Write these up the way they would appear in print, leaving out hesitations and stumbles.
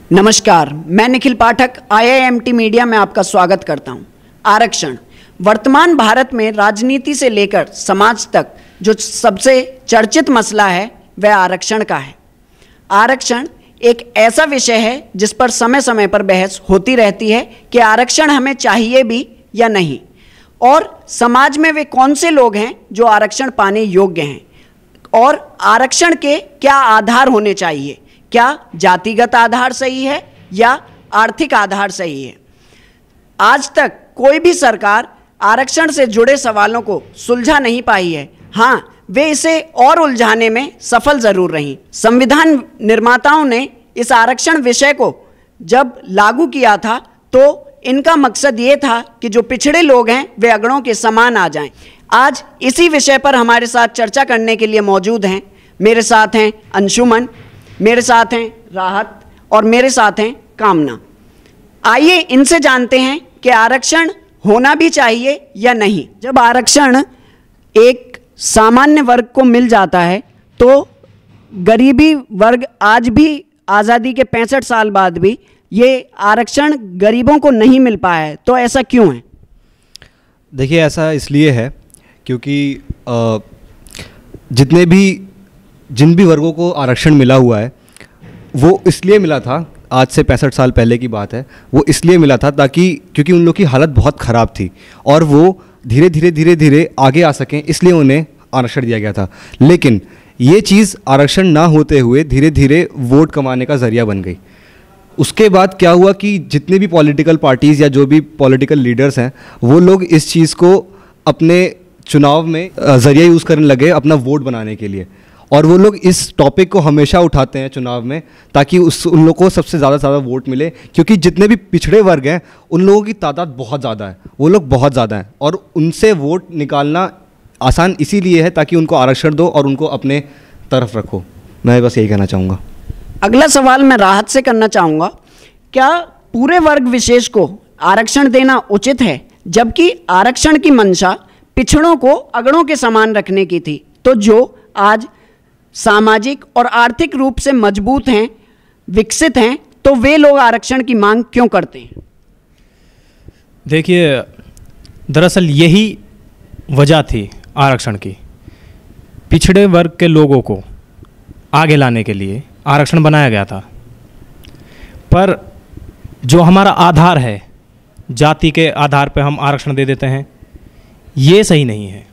नमस्कार, मैं निखिल पाठक IIMT media में आपका स्वागत करता हूं। आरक्षण वर्तमान भारत में राजनीति से लेकर समाज तक जो सबसे चर्चित मसला है वह आरक्षण का है। आरक्षण एक ऐसा विषय है जिस पर समय समय पर बहस होती रहती है कि आरक्षण हमें चाहिए भी या नहीं, और समाज में वे कौन से लोग हैं जो आरक्षण पाने योग्य हैं और आरक्षण के क्या आधार होने चाहिए। क्या जातिगत आधार सही है या आर्थिक आधार सही है। आज तक कोई भी सरकार आरक्षण से जुड़े सवालों को सुलझा नहीं पाई है। हाँ, वे इसे और उलझाने में सफल जरूर रहीं। संविधान निर्माताओं ने इस आरक्षण विषय को जब लागू किया था तो इनका मकसद ये था कि जो पिछड़े लोग हैं वे अगड़ों के समान आ जाएं। आज इसी विषय पर हमारे साथ चर्चा करने के लिए मौजूद हैं, मेरे साथ हैं अंशुमन, मेरे साथ हैं राहत और मेरे साथ हैं कामना। आइए इनसे जानते हैं कि आरक्षण होना भी चाहिए या नहीं। जब आरक्षण एक सामान्य वर्ग को मिल जाता है तो गरीबी वर्ग आज भी आज़ादी के 65 साल बाद भी ये आरक्षण गरीबों को नहीं मिल पाया है, तो ऐसा क्यों है? देखिए, ऐसा इसलिए है क्योंकि जिन भी वर्गों को आरक्षण मिला हुआ है वो इसलिए मिला था, आज से 65 साल पहले की बात है, वो इसलिए मिला था क्योंकि उन लोग की हालत बहुत ख़राब थी और वो धीरे धीरे आगे आ सकें, इसलिए उन्हें आरक्षण दिया गया था। लेकिन ये चीज़ आरक्षण ना होते हुए धीरे धीरे वोट कमाने का ज़रिया बन गई। उसके बाद क्या हुआ कि जितने भी पॉलिटिकल पार्टीज़ या जो भी पॉलिटिकल लीडर्स हैं वो लोग इस चीज़ को अपने चुनाव में ज़रिया यूज़ करने लगे अपना वोट बनाने के लिए, और वो लोग इस टॉपिक को हमेशा उठाते हैं चुनाव में ताकि उन लोगों को सबसे ज़्यादा वोट मिले, क्योंकि जितने भी पिछड़े वर्ग हैं उन लोगों की तादाद बहुत ज़्यादा है, वो लोग बहुत ज़्यादा हैं और उनसे वोट निकालना आसान इसीलिए है ताकि उनको आरक्षण दो और उनको अपने तरफ रखो। मैं बस यही कहना चाहूँगा। अगला सवाल मैं राहत से करना चाहूँगा, क्या पूरे वर्ग विशेष को आरक्षण देना उचित है, जबकि आरक्षण की मंशा पिछड़ों को अगड़ों के समान रखने की थी? तो जो आज सामाजिक और आर्थिक रूप से मजबूत हैं, विकसित हैं, तो वे लोग आरक्षण की मांग क्यों करते हैं? देखिए, दरअसल यही वजह थी आरक्षण की। पिछड़े वर्ग के लोगों को आगे लाने के लिए आरक्षण बनाया गया था, पर जो हमारा आधार है, जाति के आधार पर हम आरक्षण दे देते हैं, ये सही नहीं है।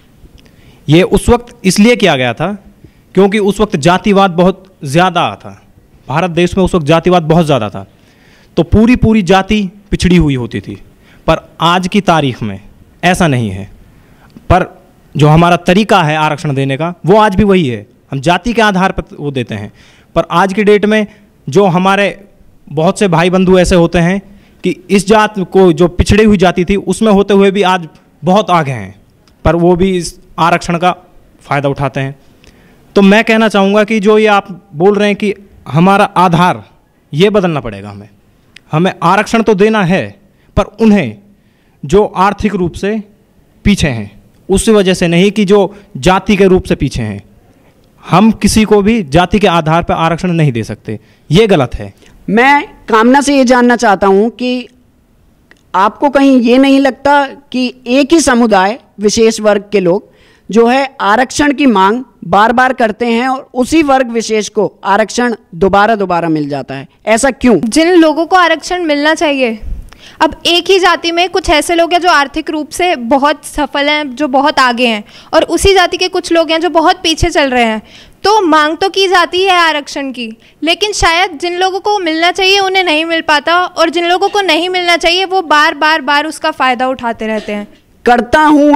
ये उस वक्त इसलिए किया गया था क्योंकि उस वक्त जातिवाद बहुत ज़्यादा था। भारत देश में उस वक्त जातिवाद बहुत ज़्यादा था, तो पूरी जाति पिछड़ी हुई होती थी। पर आज की तारीख में ऐसा नहीं है। पर जो हमारा तरीका है आरक्षण देने का वो आज भी वही है, हम जाति के आधार पर वो देते हैं। पर आज की डेट में जो हमारे बहुत से भाई बंधु ऐसे होते हैं कि इस जात को, जो पिछड़ी हुई जाति थी, उसमें होते हुए भी आज बहुत आगे हैं, पर वो भी इस आरक्षण का फ़ायदा उठाते हैं। तो मैं कहना चाहूँगा कि जो ये आप बोल रहे हैं कि हमारा आधार, ये बदलना पड़ेगा। हमें आरक्षण तो देना है, पर उन्हें जो आर्थिक रूप से पीछे हैं उस वजह से नहीं कि जो जाति के रूप से पीछे हैं। हम किसी को भी जाति के आधार पर आरक्षण नहीं दे सकते, ये गलत है। मैं कामना से ये जानना चाहता हूँ कि आपको कहीं ये नहीं लगता कि एक ही समुदाय, विशेष वर्ग के लोग जो है आरक्षण की मांग बार बार करते हैं और उसी वर्ग विशेष को आरक्षण दोबारा मिल जाता है, ऐसा क्यों? जिन लोगों को आरक्षण मिलना चाहिए, अब एक ही जाति में कुछ ऐसे लोग हैं जो आर्थिक रूप से बहुत सफल हैं, जो बहुत आगे हैं, और उसी जाति के कुछ लोग हैं जो बहुत पीछे चल रहे हैं। तो मांग तो की जाती है आरक्षण की, लेकिन शायद जिन लोगों को मिलना चाहिए उन्हें नहीं मिल पाता, और जिन लोगों को नहीं मिलना चाहिए वो बार उसका फ़ायदा उठाते रहते हैं। करता हूँ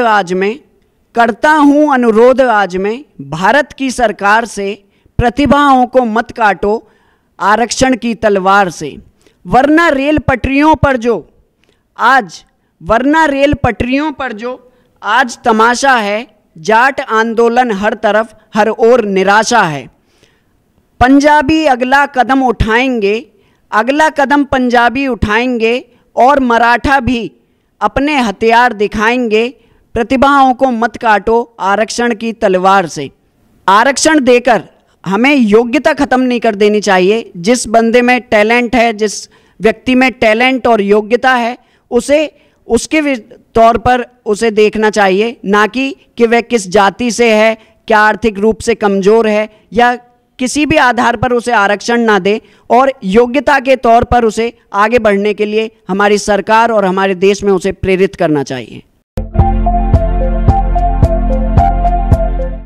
अनुरोध आज मैं भारत की सरकार से, प्रतिभाओं को मत काटो आरक्षण की तलवार से, वरना रेल पटरियों पर जो आज तमाशा है, जाट आंदोलन हर तरफ हर ओर निराशा है। पंजाबी अगला कदम पंजाबी उठाएंगे और मराठा भी अपने हथियार दिखाएंगे, प्रतिभाओं को मत काटो आरक्षण की तलवार से। आरक्षण देकर हमें योग्यता ख़त्म नहीं कर देनी चाहिए। जिस बंदे में टैलेंट है, जिस व्यक्ति में टैलेंट और योग्यता है, उसे उसके तौर पर उसे देखना चाहिए, ना कि वह किस जाति से है, क्या आर्थिक रूप से कमज़ोर है, या किसी भी आधार पर उसे आरक्षण ना दे, और योग्यता के तौर पर उसे आगे बढ़ने के लिए हमारी सरकार और हमारे देश में उसे प्रेरित करना चाहिए।